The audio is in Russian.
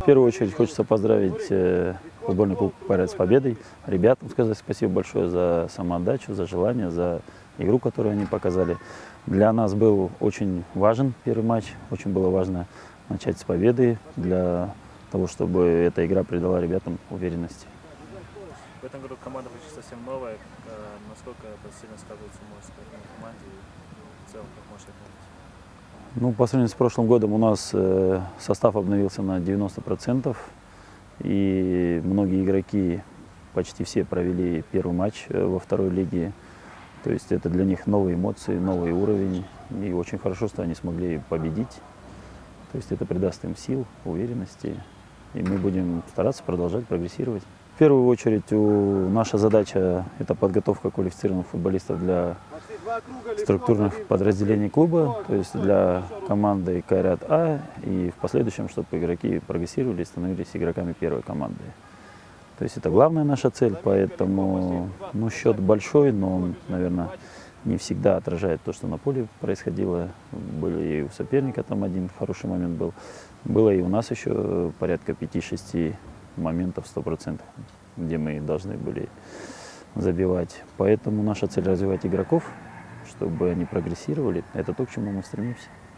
В первую очередь хочется поздравить футбольный клуб «Пайрат» с победой. Ребятам сказать спасибо большое за самоотдачу, за желание, за игру, которую они показали. Для нас был очень важен первый матч. Очень было важно начать с победы для того, чтобы эта игра придала ребятам уверенности. В этом году команда почти совсем новая. Насколько это сильно сказывается, может сказать, на команде и в целом, как можешь отметить? Ну, по сравнению с прошлым годом у нас состав обновился на 90%. И многие игроки, почти все, провели первый матч во второй лиге. То есть это для них новые эмоции, новый уровень. И очень хорошо, что они смогли победить. То есть это придаст им сил, уверенности. И мы будем стараться продолжать прогрессировать. В первую очередь наша задача – это подготовка квалифицированных футболистов для структурных подразделений клуба, то есть для команды «Кайрат А», и в последующем, чтобы игроки прогрессировали и становились игроками первой команды. То есть это главная наша цель, поэтому счет большой, но он, наверное, не всегда отражает то, что на поле происходило. Были и у соперника там один хороший момент был. Было и у нас еще порядка 5-6 моментов 100%, где мы должны были забивать. Поэтому наша цель — развивать игроков, чтобы они прогрессировали. Это то, к чему мы стремимся.